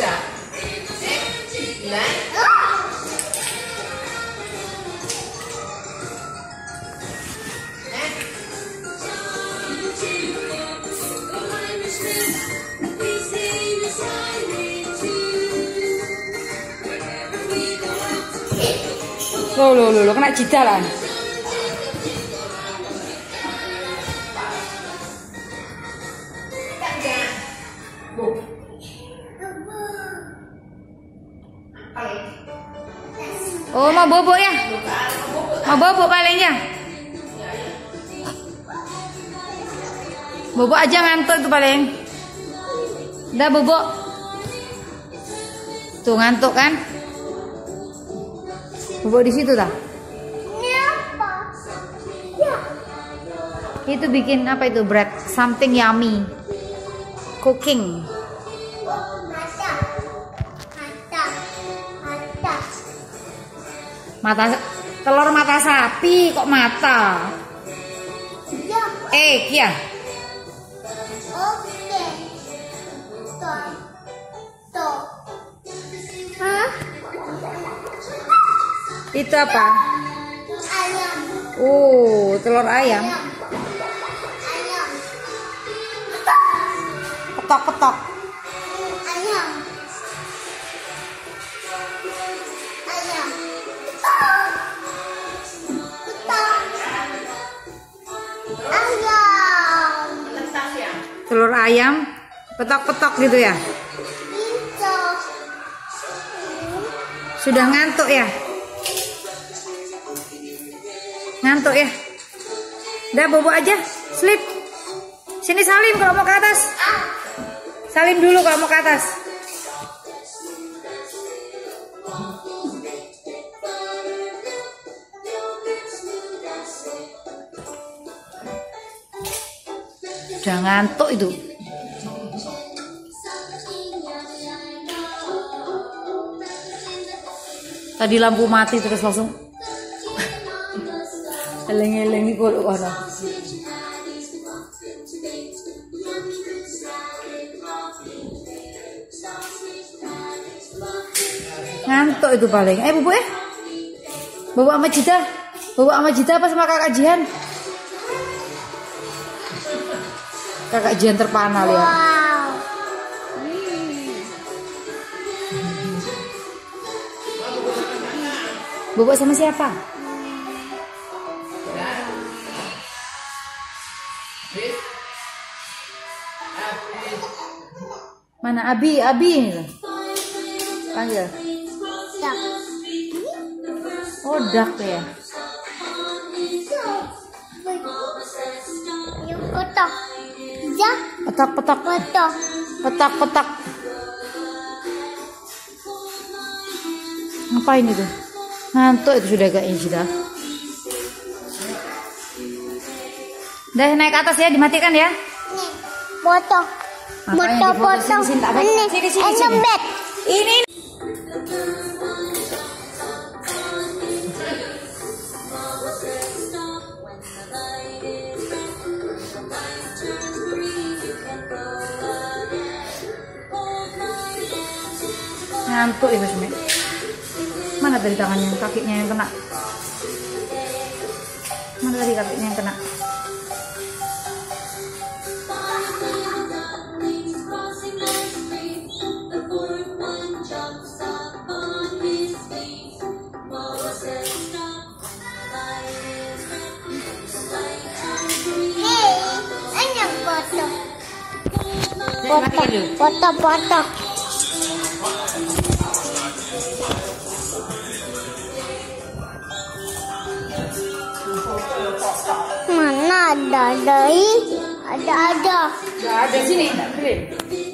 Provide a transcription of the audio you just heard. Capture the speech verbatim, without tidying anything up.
Udah. Sembilan. Loh, loh, loh, loh, kena jidalan. Oh, mau bobok ya? Mau bobok palingnya? Bobok aja, ngantuk itu paling. Udah bobok. Tuh ngantuk kan? Bobok di situ dah. Itu bikin apa itu, bread? Something yummy. Cooking. Mata telur mata sapi kok mata? Eh, ya. Oke. Tuh. Tuh. Hah? Itu apa? Ayam. Oh, telur ayam. Ayam. Petok-petok. Ayam. Ayam. Ayam. Telur ayam, petok-petok gitu ya. Sudah ngantuk ya? Ngantuk ya? Udah bobo aja, sleep. Sini Salim kalau mau ke atas. Salim dulu kalau mau ke atas. Udah ngantuk itu. Tadi lampu mati terus langsung eleng-eleng di kolok warna. Ngantuk itu paling. Eh Bubu eh. Bubu sama Jita. Bubu sama Jita apa sama kakak Jihan? Kakak Jihan terpanal ya. Bobo sama siapa? Mana Abi? Abi panggil. Dak. Oh, dak ya. Yang kotak. Jak. Petak-petak. Kotak. Petak-petak. Ngapain itu? Ngantuk itu sudah gak sudah. Udah naik atas ya, dimatikan ya. Nih, foto. Foto, foto. Ini, sini, sini, sini. bed. Ini. Ngantuk itu sebenarnya. Mana tadi tangannya, kakinya yang kena? Mana tadi kakinya yang kena? Hei, ini foto. Foto, foto, foto. Mana ada ada ada ada Gak ada sini, tak boleh.